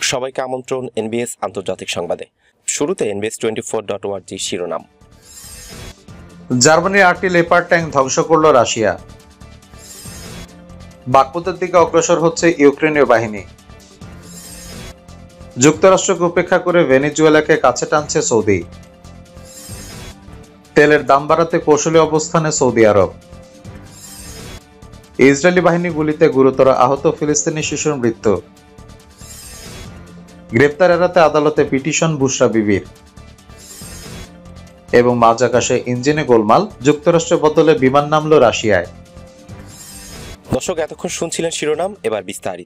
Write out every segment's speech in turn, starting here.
সবাইকে আমন্ত্রণ এনবিএস আন্তর্জাতিক সংবাদে। শুরুতে NBS24.org শিরোনাম। জার্মানির 8টি লেপার্ড ট্যাঙ্ক ধ্বংস করল রাশিয়া। বাকমুতের দিকে অগ্রসর হচ্ছে ইউক্রেনীয় বাহিনী। যুক্তরাষ্ট্রকে উপেক্ষা করে ভেনেজুয়েলাকে কাছে টানছে সৌদি। তেলের দাম বাড়াতে কৌশলী অবস্থানে সৌদি আরব। ইসরায়েলি বাহিনী গুলিতে গুরুতর আহত ফিলিস্তিনি শিশুর মৃত্যু। গ্রেপ্তার এড়াতে আদালতে পিটিশন বুশরা বিবির। এবং মাঝ আকাশে ইঞ্জিনে গোলমাল, যুক্তরাষ্ট্রের বদলে বিমান নামল রাশিয়ায়। দর্শক, এতক্ষণ শুনছিলেন শিরোনাম, এবার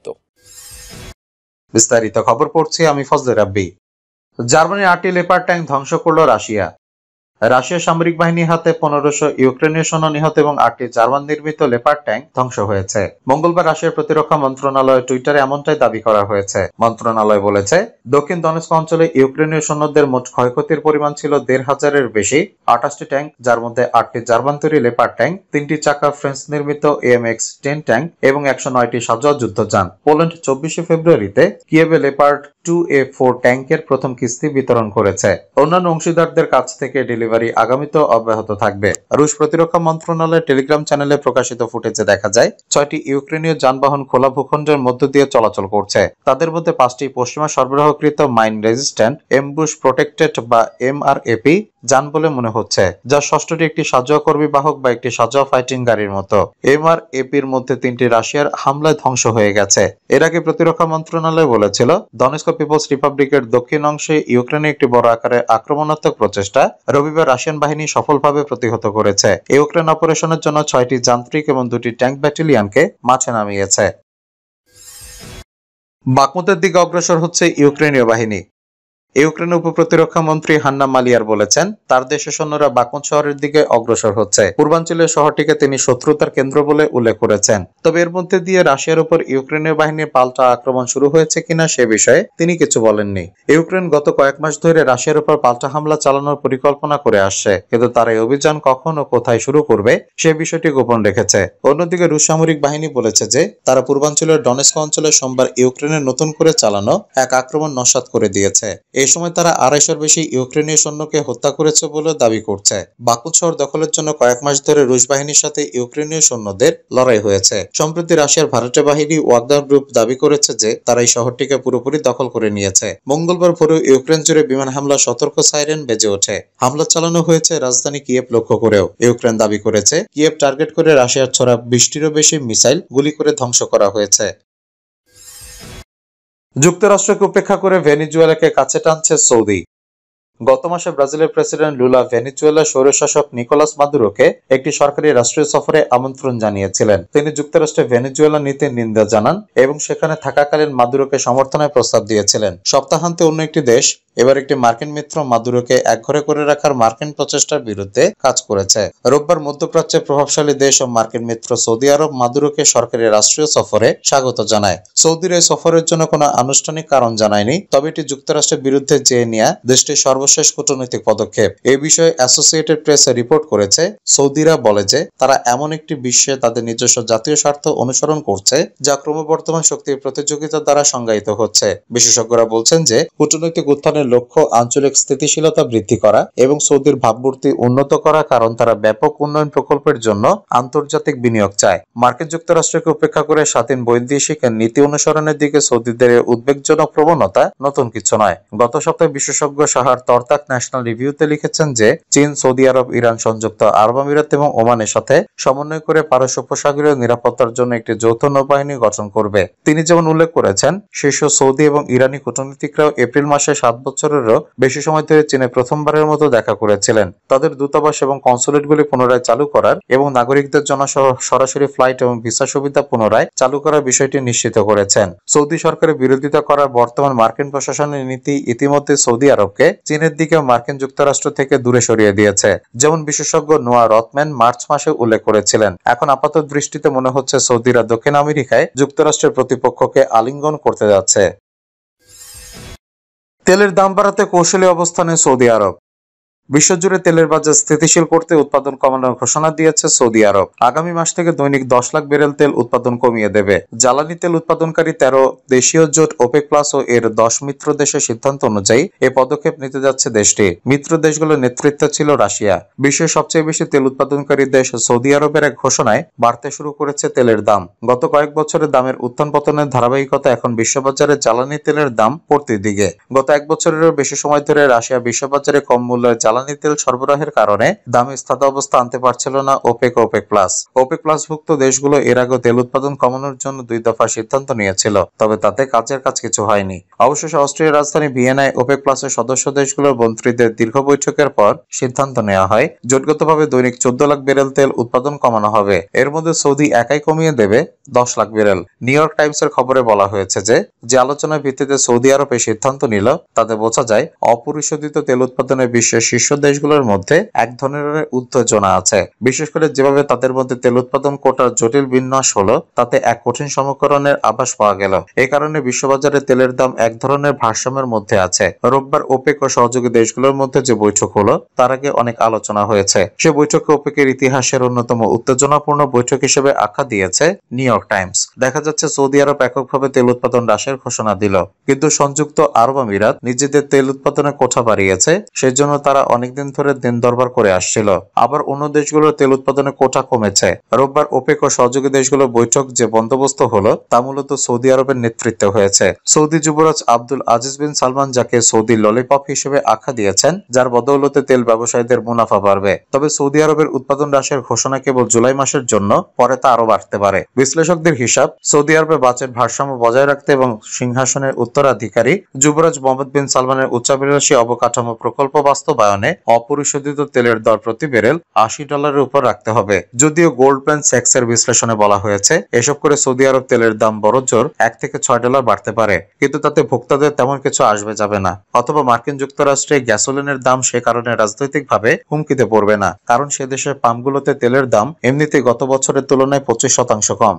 বিস্তারিত খবর পড়ছি আমি ফজলে রাব্বি। জার্মানির 8টি লেপার্ড ট্যাঙ্ক ধ্বংস করল রাশিয়া। রাশিয়ার সামরিক বাহিনীর হাতে 1500 ইউক্রেনীয় সৈন্য নিহত এবং 8টি জার্মান নির্মিত লেপার্ড ট্যাঙ্ক ধ্বংস হয়েছে। মঙ্গলবার রাশিয়ার প্রতিরক্ষা মন্ত্রণালয়ের টুইটারে এমনটাই দাবি করা হয়েছে। মন্ত্রণালয় বলেছে, দক্ষিণ দনেস্ক অঞ্চলে ইউক্রেনীয় সৈন্যদের মোট ক্ষয়ক্ষতির পরিমাণ ছিল 1500-এর বেশি। 28টি ট্যাঙ্ক, যার মধ্যে 8টি জার্মান তৈরি লেপার্ড ট্যাঙ্ক, 3টি চাকা ফ্রেঞ্চ নির্মিত AMX-10 ট্যাঙ্ক এবং 109টি সাজোয়া যুদ্ধযান। পোল্যান্ড 24শে ফেব্রুয়ারিতে কিয়েভে লেপার্ড 2A4 ট্যাঙ্কের প্রথম কিস্তি বিতরণ করেছে। অন্যান্য অংশীদারদের কাছ থেকে ডেলিভারি আগামীতেও অব্যাহত থাকবে। রুশ প্রতিরক্ষা মন্ত্রণালয়ের টেলিগ্রাম চ্যানেলে প্রকাশিত ফুটেজে দেখা যায়, 6টি ইউক্রেনীয় যানবাহন খোলা ভূখণ্ডের মধ্য দিয়ে চলাচল করছে। তাদের মধ্যে 5টি পশ্চিমা সরবরাহকৃত মাইন রেজিস্ট্যান্ট এমবুশ প্রোটেক্টেড বা MRAP যান বলে মনে হচ্ছে, যা 6টি একটি সাজোয়া কর্মী বাহক বা একটি সাজোয়া ফাইটিং গাড়ির মতো। MRAPর মধ্যে 3টি রাশিয়ার হামলায় ধ্বংস হয়ে গেছে। এর আগে প্রতিরক্ষা মন্ত্রণালয় বলেছিল, দনেস্ক পিপলস রিপাবলিকের দক্ষিণ অংশে ইউক্রেনে একটি বড় আকারের আক্রমণাত্মক প্রচেষ্টা রবিবার রাশিয়ান বাহিনী সফলভাবে প্রতিহত করেছে। ইউক্রেন অপারেশনের জন্য 6টি যান্ত্রিক এবং 2টি ট্যাঙ্ক ব্যাটালিয়নকে মাঠে নামিয়েছে। বাকমুতের দিকে অগ্রসর হচ্ছে ইউক্রেনীয় বাহিনী। ইউক্রেনের উপপ্রতিরক্ষা মন্ত্রী হান্না মালিয়ার বলেছেন, তার দেশের সৈন্যরা বাকমুত শহরের দিকে অগ্রসর হচ্ছে। পূর্বাঞ্চলের শহরটিকে তিনি শত্রুতার কেন্দ্র বলে উল্লেখ করেছেন। তবে এর মধ্যে দিয়ে রাশিয়ার উপর ইউক্রেনীয় বাহিনীর পাল্টা আক্রমণ শুরু হয়েছে কিনা সে বিষয়ে তিনি কিছু বলেননি। ইউক্রেন গত কয়েক মাস ধরে রাশিয়ার উপর পাল্টা হামলা চালানোর পরিকল্পনা করে আসছে, কিন্তু তারা এই অভিযান কখন ও কোথায় শুরু করবে সে বিষয়টি গোপন রেখেছে। অন্যদিকে রুশ সামরিক বাহিনী বলেছে যে তারা পূর্বাঞ্চলের ডনেস্ক অঞ্চলে সোমবার ইউক্রেনের নতুন করে চালানো এক আক্রমণ নস্যাৎ করে দিয়েছে। এই সময় তারা 250-এর বেশি ইউক্রেনীয় সৈন্যকে হত্যা করেছে বলে দাবি করছে। বাকমুত শহর দখলের জন্য কয়েক মাস ধরে রুশ বাহিনীর সাথে ইউক্রেনীয় সৈন্যদের লড়াই হয়েছে। সম্প্রতি রাশিয়ার ভাড়াটে বাহিনী ওয়াগনার গ্রুপ দাবি করেছে যে তারা এই শহরটিকে পুরোপুরি দখল করে নিয়েছে। মঙ্গলবার ভোরে ইউক্রেন জুড়ে বিমান হামলা সতর্ক সাইরেন বেজে ওঠে। হামলা চালানো হয়েছে রাজধানী কিয়েভ লক্ষ্য করেও। ইউক্রেন দাবি করেছে, কিয়েভ টার্গেট করে রাশিয়ার ছোড়া 20টিরও বেশি মিসাইল গুলি করে ধ্বংস করা হয়েছে। যুক্তরাষ্ট্রকে উপেক্ষা করে ভেনেজুয়েলাকে কাছে টানছে সৌদি। গত মাসে ব্রাজিলের প্রেসিডেন্ট লুলা ভেনেজুয়েলার স্বৈরশাসক নিকোলাস মাদুরোকে একটি সরকারি রাষ্ট্রীয় সফরে আমন্ত্রণ জানিয়েছিলেন। তিনি যুক্তরাষ্ট্রে ভেনেজুয়েলা নীতির নিন্দা জানান এবং সেখানে থাকাকালীন মাদুরোকে সমর্থনের প্রস্তাব দিয়েছিলেন। সপ্তাহান্তে অন্য একটি দেশ, এবার একটি মার্কিন মিত্র, মাদুরোকে একঘরে করে রাখার মার্কিন প্রচেষ্টার বিরুদ্ধে কাজ করেছে। রোববার মধ্যপ্রাচ্যের প্রভাবশালী দেশ ও মার্কিন মিত্র সৌদি আরব মাদুরোকে সরকারি রাষ্ট্রীয় সফরে স্বাগত জানায়। সৌদির এই সফরের জন্য কোনো আনুষ্ঠানিক কারণ জানায়নি, তবে এটি যুক্তরাষ্ট্রের বিরুদ্ধে চেয়ে নেওয়া দেশটির সর্বশেষ কূটনৈতিক পদক্ষেপ। এই বিষয়ে অ্যাসোসিয়েটেড প্রেস রিপোর্ট করেছে, সৌদিরা বলে যে তারা এমন একটি বিশ্বে তাদের নিজস্ব জাতীয় স্বার্থ অনুসরণ করছে যা ক্রমবর্ধমান শক্তির প্রতিযোগিতা দ্বারা সংজ্ঞায়িত হচ্ছে। বিশেষজ্ঞরা বলছেন যে কূটনৈতিক উত্থানের লক্ষ্য আঞ্চলিক স্থিতিশীলতা বৃদ্ধি করা এবং সৌদির ভাবমূর্তি উন্নত করা, কারণ তারা ব্যাপক উন্নয়ন প্রকল্পের জন্য আন্তর্জাতিক বিনিয়োগ চায়। মার্কিন যুক্তরাষ্ট্রকে উপেক্ষা করে স্বাধীন বৈদেশিক নীতি অনুসরণের দিকে সৌদিদের উদ্বেগজনক প্রবণতা নতুন কিছু নয়। গত সপ্তাহে বিশেষজ্ঞ সাহার তর্তাক ন্যাশনাল রিভিউতে লিখেছেন যে চীন, সৌদি আরব, ইরান, সংযুক্ত আরব আমিরাত এবং ওমানের সাথে সমন্বয় করে পারস্য উপসাগরীয় নিরাপত্তার জন্য একটি যৌথ নৌবাহিনী গঠন করবে। তিনি যেমন উল্লেখ করেছেন, শীর্ষ সৌদি এবং ইরানি কূটনীতিকরাও এপ্রিল মাসে 7 বছরেরও বেশি সময় ধরে চীনে প্রথমবারের মতো দেখা করেছিলেন। তাদের দূতাবাস এবং কনসুলেটগুলি পুনরায় চালু করার এবং নাগরিকদের জন্য সরাসরি ফ্লাইট এবং ভিসা সুবিধা পুনরায় চালু করার বিষয়টি নিশ্চিত করেছেন। সৌদি সরকারের বিরোধিতা করার বর্তমান মার্কিন প্রশাসনের নীতি ইতিমধ্যে সৌদি আরবকে চীনের দিকে মার্কিন যুক্তরাষ্ট্র থেকে দূরে সরিয়ে দিয়েছে, যেমন বিশেষজ্ঞ নোয়া রথম্যান মার্চ মাসে উল্লেখ করেছিলেন। এখন আপাত দৃষ্টিতে মনে হচ্ছে সৌদিরা দক্ষিণ আমেরিকায় যুক্তরাষ্ট্রের প্রতিপক্ষকে আলিঙ্গন করতে যাচ্ছে। তেলের দাম বাড়াতে কৌশলী অবস্থানে সৌদি আরব। বিশ্বজুড়ে তেলের বাজার স্থিতিশীল করতে উৎপাদন কমানোর ঘোষণা দিয়েছে সৌদি আরব। আগামী মাস থেকে দৈনিক 10 লাখ ব্যারেল তেল উৎপাদন কমিয়ে দেবে। জ্বালানি তেল উৎপাদনকারী 13 দেশীয় জোট ওপেক প্লাস ও এর 10 মিত্র দেশের সিদ্ধান্ত অনুযায়ী এ পদক্ষেপ নিতে যাচ্ছে দেশটি। মিত্র দেশগুলোর নেতৃত্বে ছিল রাশিয়া। বিশ্বের সবচেয়ে বেশি তেল উৎপাদনকারী দেশ সৌদি আরবের এক ঘোষণায় বাড়তে শুরু করেছে তেলের দাম। গত কয়েক বছরে দামের উত্থান পতনের ধারাবাহিকতা এখন বিশ্ববাজারে জ্বালানি তেলের দাম পড়তির দিকে। গত এক বছরেরও বেশি সময় ধরে রাশিয়া বিশ্ববাজারে কম মূল্যের জ্বালানি তেল সরবরাহের কারণে দামে স্থিতাবস্থা আনতে পারছিল না ওপেক ও ওপেক প্লাস। ওপেক প্লাসভুক্ত দেশগুলো এর আগে তেল উৎপাদন কমানোর জন্য 2 দফা সিদ্ধান্ত নিয়েছিল, তবে তাতে কাজের কাজ কিছু হয়নি। অবশেষে অস্ট্রিয়ার রাজধানী ভিয়েনায় ওপেক প্লাসের সদস্য দেশগুলোর মন্ত্রীদের দীর্ঘ বৈঠকের পর সিদ্ধান্ত নেওয়া হয় জোটগতভাবে দৈনিক 14 লাখ ব্যারেল তেল উৎপাদন কমানো হবে। এর মধ্যে সৌদি একাই কমিয়ে দেবে 10 লাখ ব্যারেল। নিউ ইয়র্ক টাইমসের খবরে বলা হয়েছে যে আলোচনার ভিত্তিতে সৌদি আরব এই সিদ্ধান্ত নিল তাতে বোঝা যায় অপরিশোধিত তেল উৎপাদনে বিশ্বের শীর্ষ দেশগুলোর মধ্যে এক ধরনের উত্তেজনা আছে। বিশেষ করে যেভাবে তাদের মধ্যে তেল উৎপাদন কোটার জটিল বিন্যাস হলো তাতে এক কঠিন সমীকরণের আভাস পাওয়া গেল। এই কারণে বিশ্ববাজারে তেলের দাম এক ধরনের ভারসাম্যের মধ্যে আছে। রোববার ওপেক ও সহযোগী দেশগুলোর মধ্যে যে বৈঠক হলো তার আগে অনেক আলোচনা হয়েছে। সে বৈঠকে ওপেকের ইতিহাসের অন্যতম উত্তেজনাপূর্ণ বৈঠক হিসেবে আখ্যা দিয়েছে নিউ ইয়র্ক টাইমস। দেখা যাচ্ছে সৌদি আরব এককভাবে তেল উৎপাদন হ্রাসের ঘোষণা দিল, কিন্তু সংযুক্ত আরব আমিরাত নিজেদের তেল উৎপাদনের কোঠা বাড়িয়েছে। সেজন্য তারা অনেকদিন ধরে দিন দরবার করে আসছিল। আবার অন্য দেশগুলোর তেল উৎপাদনের কোঠা কমেছে। রোববার ওপেক ও সহযোগী দেশগুলোর বৈঠক যে বন্দোবস্ত হলো তা মূলত সৌদি আরবের নেতৃত্বে হয়েছে। সৌদি যুবরাজ আব্দুল আজিজ বিন সালমান, যাকে সৌদি ললিপপ হিসেবে আখ্যা দিয়েছেন, যার বদৌলতে তেল ব্যবসায়ীদের মুনাফা বাড়বে। তবে সৌদি আরবের উৎপাদন হ্রাসের ঘোষণা কেবল জুলাই মাসের জন্য, পরে তা আরো বাড়তে পারে। বিশ্লেষকদের হিসাব, সৌদি আরবে বাজেট ভারসাম্য বজায় রাখতে এবং সিংহাসনের উত্তরাধিকারী যুবরাজ মোহাম্মদ বিন সালমানের উচ্চাভিলাষী অবকাঠামো প্রকল্প বাস্তবায়নে অপরিশোধিত তেলের দর প্রতি ব্যারেল $80 উপর রাখতে হবে। যদিও গোল্ডম্যান স্যাক্সের বিশ্লেষণে বলা হয়েছে এসব করে সৌদি আরব তেলের দাম বড়জোর $1 থেকে $6 বাড়তে পারে, কিন্তু তাতে ভোক্তাদের তেমন কিছু আসবে যাবে না। অথবা মার্কিন যুক্তরাষ্ট্রে গ্যাসোলিনের দাম সে কারণে রাজনৈতিকভাবে হুমকিতে পড়বে না, কারণ সে দেশের পাম্পগুলোতে তেলের দাম এমনিতেই গত বছরের তুলনায় 25% কম।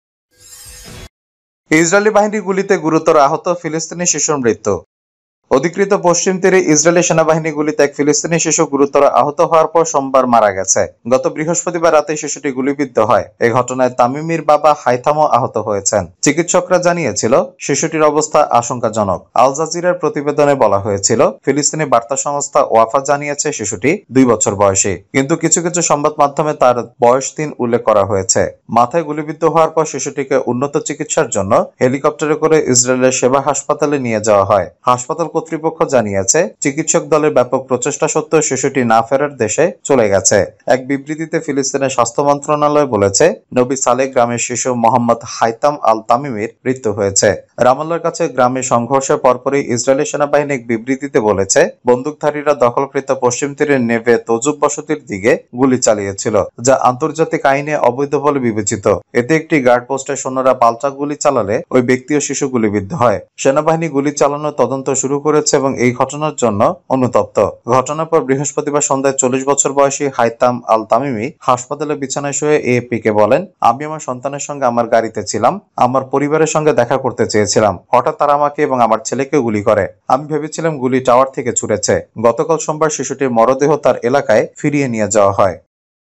ইসরায়েলি বাহিনীর গুলিতে গুরুতর আহত ফিলিস্তিনি শিশুর মৃত্যু। অধিকৃত পশ্চিম তীরে ইসরায়েলি সেনাবাহিনী গুলিতে এক ফিলিস্তিনি শিশু গুরুতর আহত হওয়ার পর সোমবার মারা গেছে। গত বৃহস্পতিবার রাতে শিশুটি গুলিবিদ্ধ হয়। এই ঘটনায় তামিমির বাবা হাইথামও আহত হয়েছেন। চিকিৎসকরা জানিয়েছিল শিশুটির অবস্থা আশঙ্কাজনক। আল জাজিরার প্রতিবেদনে বলা হয়েছিল ফিলিস্তিনি বার্তা সংস্থা ওয়াফা জানিয়েছে শিশুটি 2 বছর বয়সী, কিন্তু কিছু কিছু সংবাদ মাধ্যমে তার বয়স 3 উল্লেখ করা হয়েছে। মাথায় গুলিবিদ্ধ হওয়ার পর শিশুটিকে উন্নত চিকিৎসার জন্য হেলিকপ্টারে করে ইসরায়েলের সেবা হাসপাতালে নিয়ে যাওয়া হয়। হাসপাতাল কর্তৃপক্ষ জানিয়েছে চিকিৎসক দলের ব্যাপক প্রচেষ্টা সত্ত্বেও শিশুটি না ফেরার দেশে চলে গেছে। এক বিবৃতিতে ফিলিস্তিনের স্বাস্থ্য মন্ত্রণালয় বলেছে নবী সালেহ গ্রামের শিশু মোহাম্মদ হাইতাম আল তামিমির মৃত্যু হয়েছে। রামাল্লার কাছে গ্রামে সংঘর্ষের পরপরই ইসরায়েলি সেনাবাহিনী এক বিবৃতিতে বলেছে বন্দুকধারীরা দখলকৃত পশ্চিম তীরের নেভে তজুব বসতির দিকে গুলি চালিয়েছিল, যা আন্তর্জাতিক আইনে অবৈধ বলে বিবেচিত। এতে একটি গার্ড পোস্টের সৈন্যরা পাল্টা গুলি চালালে ওই ব্যক্তি ও শিশু গুলিবিদ্ধ হয়। সেনাবাহিনী গুলি চালানোর তদন্ত শুরু করেছে এবং এই ঘটনার জন্য অনুতপ্ত। ঘটনার পর বৃহস্পতিবার সন্ধ্যায় 40 বছর বয়সী হাইতাম আল তামিমি হাসপাতালে বিছানায় শুয়ে এএপি কে বলেন, আমি আমার সন্তানের সঙ্গে আমার গাড়িতে ছিলাম, আমার পরিবারের সঙ্গে দেখা করতে চেয়েছিলাম। হঠাৎ তারা আমাকে এবং আমার ছেলেকে গুলি করে। আমি ভেবেছিলাম গুলি টাওয়ার থেকে ছুটেছে। গতকাল সোমবার শিশুটির মরদেহ তার এলাকায় ফিরিয়ে নিয়ে যাওয়া হয়।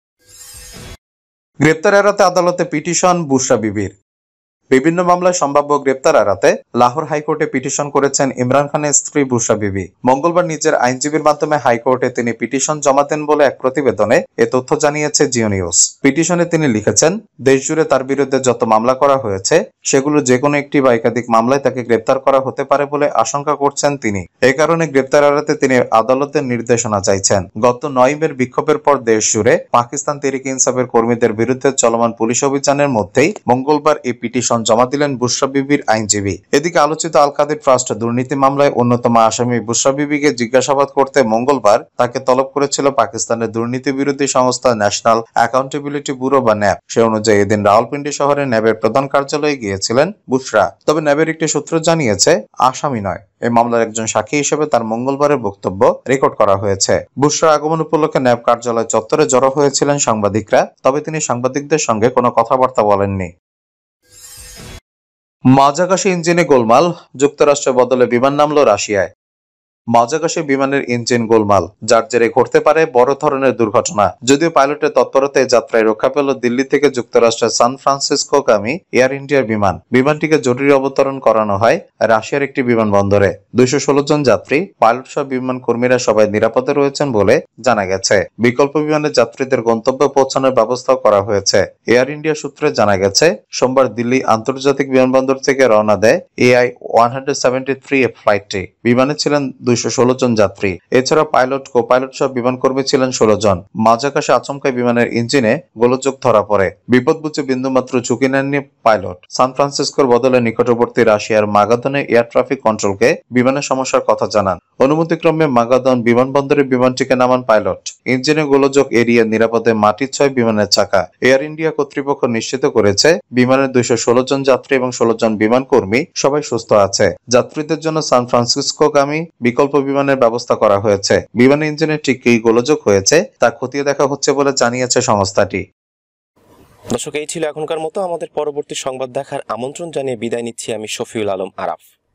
গ্রেপ্তার এড়াতে আদালতে পিটিশন বুশরা বিবির। বিভিন্ন মামলায় সম্ভাব্য গ্রেপ্তার এড়াতে লাহোর হাইকোর্টে পিটিশন করেছেন ইমরান খানের স্ত্রী বুশরা বিবি। মঙ্গলবার নিজের আইনজীবীর মাধ্যমে হাইকোর্টে তিনি পিটিশন জমা দেন বলে এক প্রতিবেদনে এ তথ্য জানিয়েছে জিও নিউজ। পিটিশনে তিনি লিখেছেন, দেশজুড়ে তার বিরুদ্ধে যত মামলা করা হয়েছে সেগুলো যে কোনো একটি বা একাধিক মামলায় তাকে গ্রেপ্তার করা হতে পারে বলে আশঙ্কা করছেন তিনি। এই কারণে গ্রেপ্তার এড়াতে তিনি আদালতের নির্দেশনা চাইছেন। গত 9 মের বিক্ষোভের পর দেশ জুড়ে পাকিস্তান তেহরিকে ইনসাফের কর্মীদের বিরুদ্ধে চলমান পুলিশ অভিযানের মধ্যেই মঙ্গলবার এই পিটিশন জমা দিলেন বুশরা বিবির আইনজীবী। এদিকে আলোচিত আল কাদির ট্রাস্ট দুর্নীতি মামলায় অন্যতম আসামি বুশরা বিবিকে জিজ্ঞাসাবাদ করতে মঙ্গলবার তাকে তলব করেছিল পাকিস্তানের দুর্নীতি বিরোধী সংস্থা ন্যাশনাল অ্যাকাউন্টেবিলিটি ব্যুরো বা ন্যাব। সে অনুযায়ী এদিন রাওয়ালপিন্ডি শহরে ন্যাবের প্রধান কার্যালয়ে গিয়েছিলেন বুশরা। তবে ন্যাবের একটি সূত্র জানিয়েছে আসামি নয়, এই মামলার একজন সাক্ষী হিসেবে তার মঙ্গলবারের বক্তব্য রেকর্ড করা হয়েছে। বুশরার আগমন উপলক্ষে ন্যাব কার্যালয় চত্বরে জড়ো হয়েছিলেন সাংবাদিকরা, তবে তিনি সাংবাদিকদের সঙ্গে কোনো কথাবার্তা বলেননি। মাঝাকাশি ইঞ্জিনে গোলমাল, যুক্তরাষ্ট্রের বদলে বিমান নামল রাশিয়ায়। মাঝাকাশে বিমানের ইঞ্জিন গোলমাল, যার জেরে ঘটতে পারে বড় ধরনের দুর্ঘটনা। যদিও পাইলটের তৎপরতায় যাত্রায় রক্ষা পেল দিল্লি থেকে যুক্তরাষ্ট্রের সান ফ্রান্সিসকোগামী এয়ার ইন্ডিয়ার বিমান। বিমানটিকে জরুরি অবতরণ করানো হয় রাশিয়ার একটি বিমানবন্দরে। 216 জন যাত্রী, পাইলট সহ বিমান কর্মীরা সবাই নিরাপদে রয়েছেন বলে জানা গেছে। বিকল্প বিমানে যাত্রীদের গন্তব্যে পৌঁছানোর ব্যবস্থাও করা হয়েছে। এয়ার ইন্ডিয়া সূত্রে জানা গেছে, সোমবার দিল্লি আন্তর্জাতিক বিমানবন্দর থেকে রওনা দেয় AI-173 ফ্লাইটটি। বিমানে ছিলেন 216 জন যাত্রী। এছাড়া পাইলট, কো-পাইলট সহ বিমান কর্মী ছিলেন 16 জন। মাঝাকাশে আচমকাই বিমানের ইঞ্জিনে গোলযোগ ধরা পড়ে। বিপদ বুঝে বিন্দুমাত্র ঝুঁকি নেননি পাইলট। সান ফ্রান্সিসকোর বদলে নিকটবর্তী রাশিয়ার মাগাদনে এয়ার ট্রাফিক কন্ট্রোলকে বিমানের সমস্যার কথা জানান। অনুমতিক্রমে মাগাদন বিমানবন্দরে বিমানটিকে নামান পাইলট। ইঞ্জিনে গোলযোগ এড়িয়ে নিরাপদে মাটি ছয় বিমানের চাকা। এয়ার ইন্ডিয়া কর্তৃপক্ষ নিশ্চিত করেছে, বিমানের 216 জন যাত্রী এবং 16 জন বিমান কর্মী সবাই সুস্থ আছে। যাত্রীদের জন্য সান ফ্রান্সিসকোগামী বিকল্প বিমানের ব্যবস্থা করা হয়েছে। বিমানের ইঞ্জিনে ঠিক কী গোলযোগ হয়েছে তা খতিয়ে দেখা হচ্ছে বলে জানিয়েছে সংস্থাটি। দর্শক, এই ছিল এখনকার মতো। আমাদের পরবর্তী সংবাদ দেখার আমন্ত্রণ জানিয়ে বিদায় নিচ্ছি আমি শফিউল আলম আরাফ।